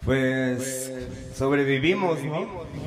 Pues sobrevivimos, ¿no?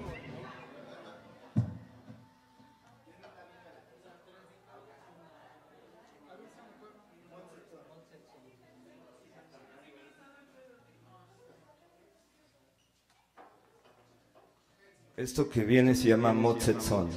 Esto que viene se llama Motsetson.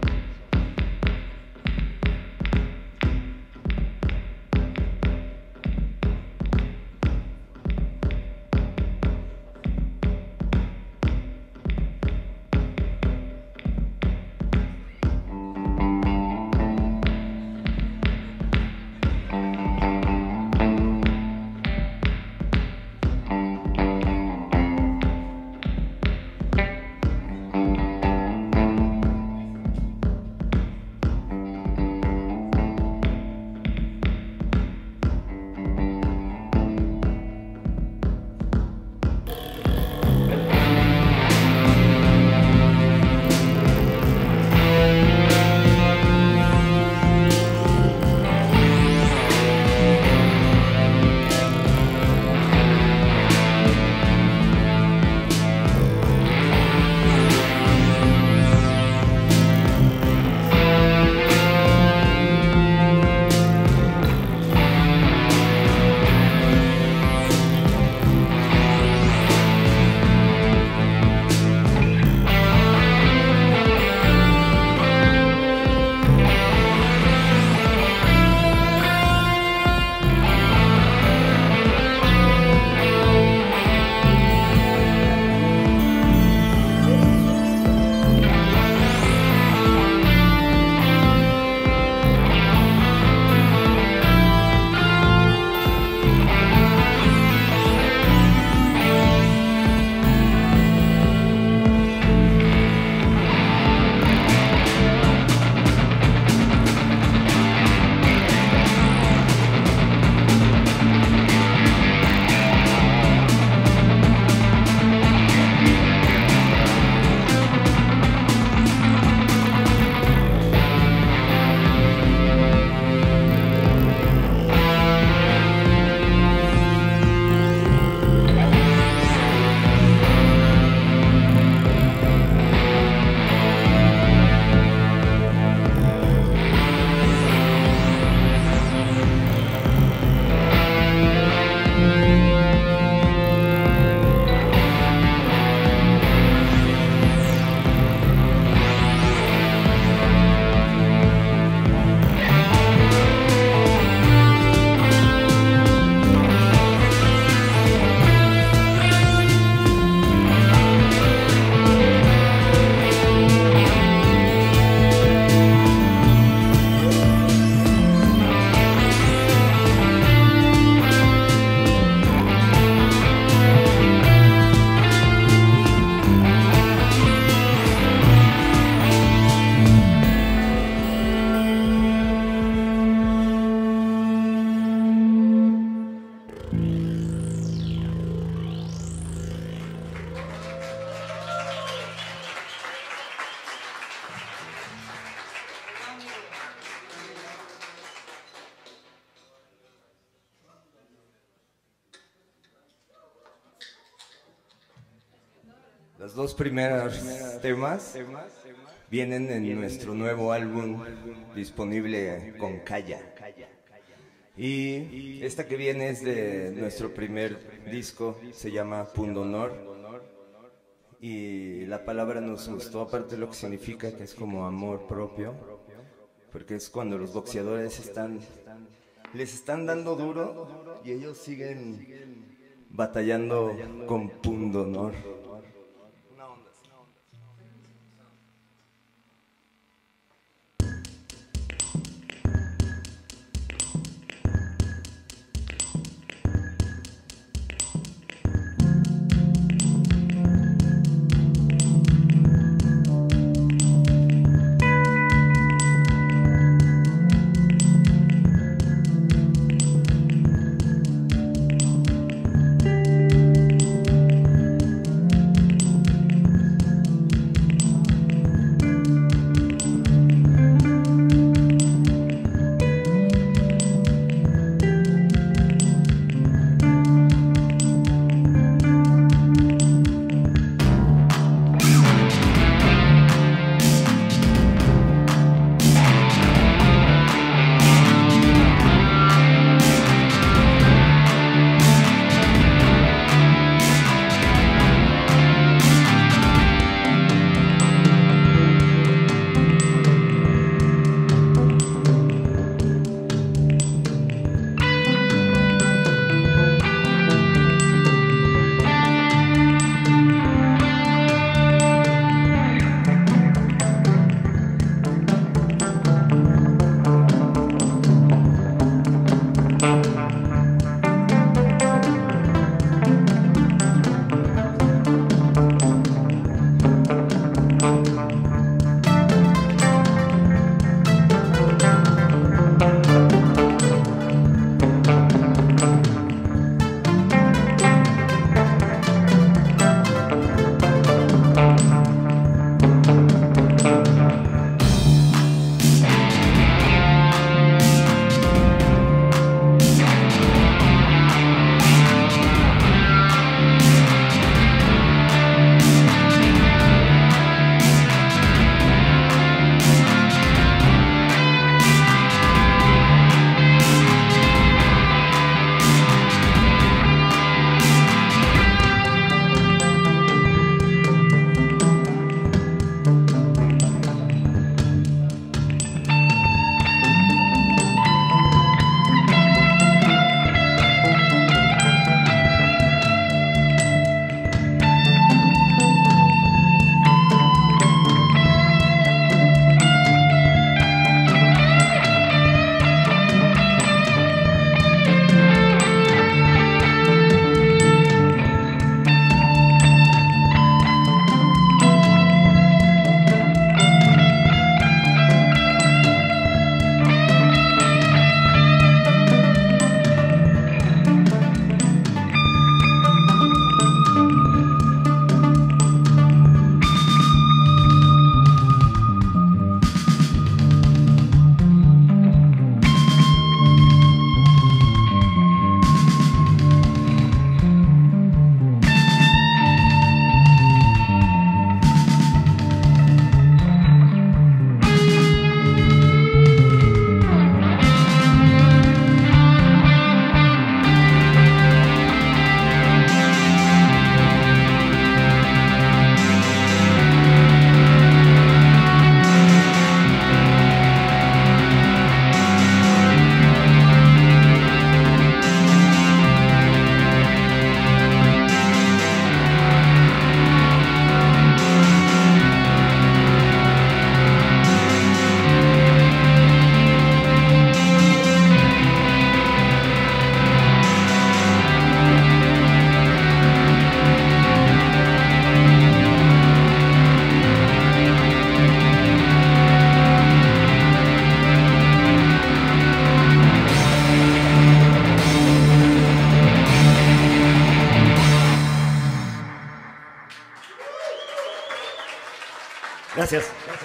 Las dos primeras temas vienen en nuestro nuevo álbum disponible con Kaya. Y esta que viene es de nuestro primer disco, se llama Pundonor. Y la palabra nos gustó, aparte de lo que significa, que es como amor propio, porque es cuando los boxeadores les están dando duro y ellos siguen batallando con pundonor. Gracias.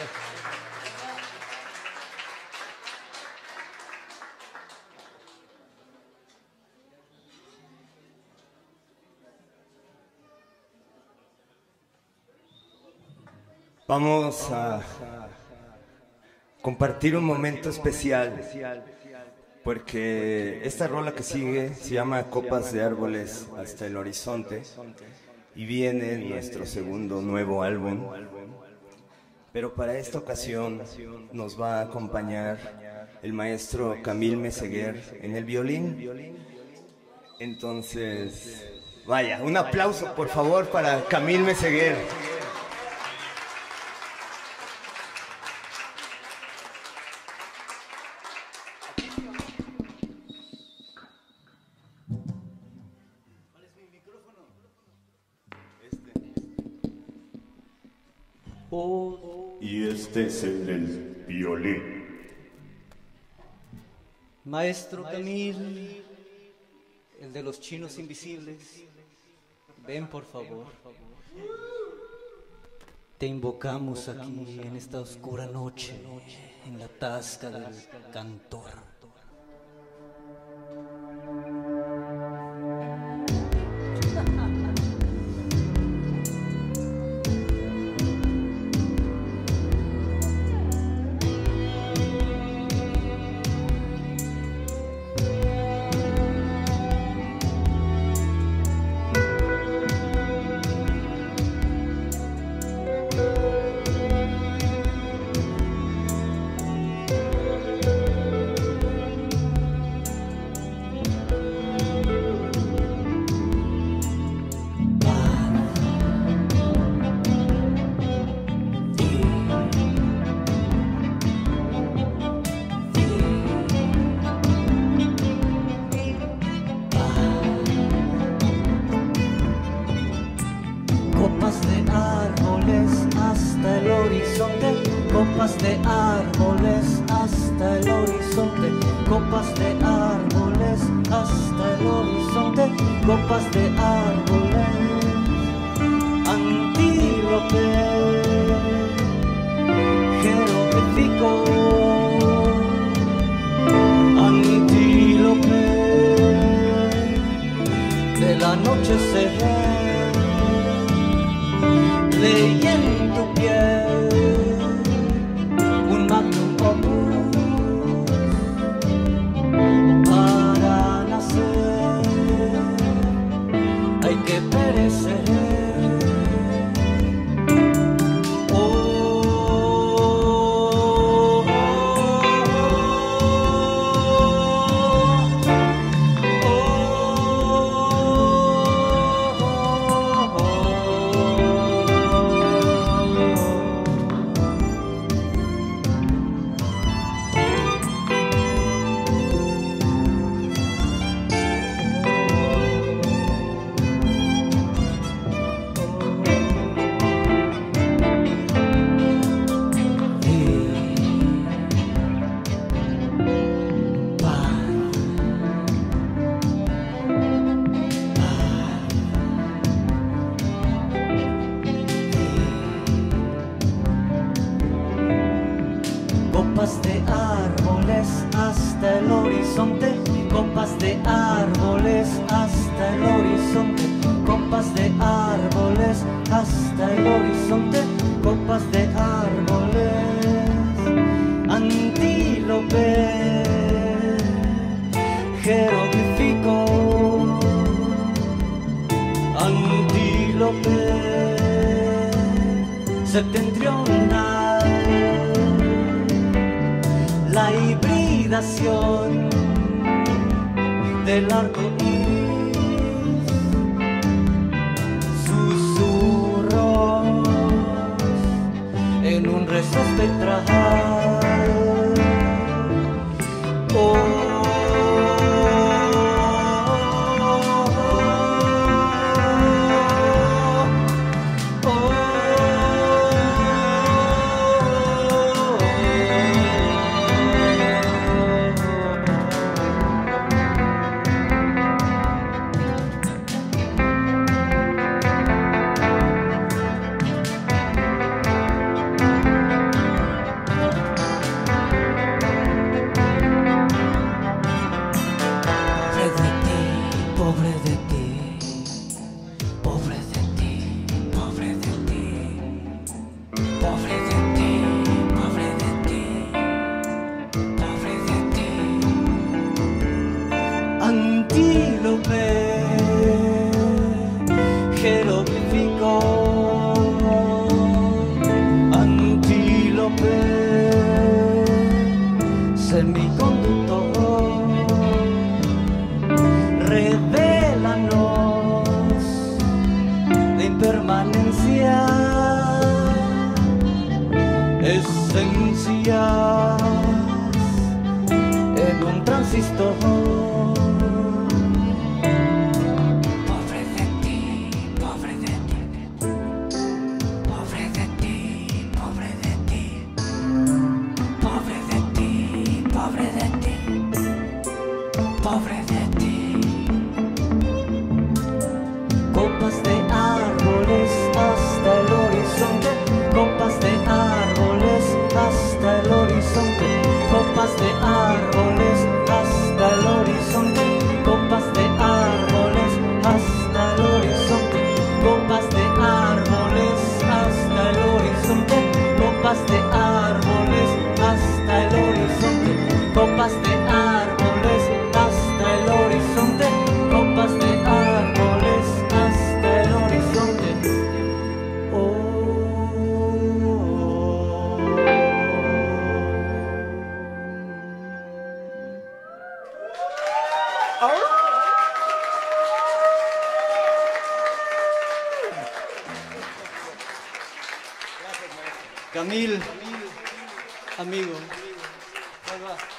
Vamos a compartir un momento especial, porque esta rola que sigue se llama Copas de Árboles hasta el Horizonte y viene en nuestro segundo nuevo álbum. Pero para esta ocasión nos va a acompañar el maestro Camil Meseguer en el violín. Entonces, vaya, un aplauso por favor para Camil Meseguer. Y este es el violín. Maestro Camil, el de los chinos invisibles, ven por favor. Te invocamos aquí en esta oscura noche, en la tasca del cantor. Copas de árboles hasta el horizonte, copas de árboles hasta el horizonte, copas de árboles hasta el horizonte, copas de árboles, antílope, jeroglífico, antílope, del anochecer. Leí en tu piel un magnum opus para nacer. Hay que perecer. Copas de árboles hasta el horizonte, copas de árboles hasta el horizonte, copas de árboles hasta el horizonte, copas de árboles, antílope, jeroglífico, antílope, septentrional. La hibridación del arco iris, susurros en un rezo espectral. horizonte, copas de árboles hasta el horizonte, copas de árboles hasta el horizonte, copas de árboles hasta el horizonte, copas de árboles hasta el horizonte. Camil, amigo.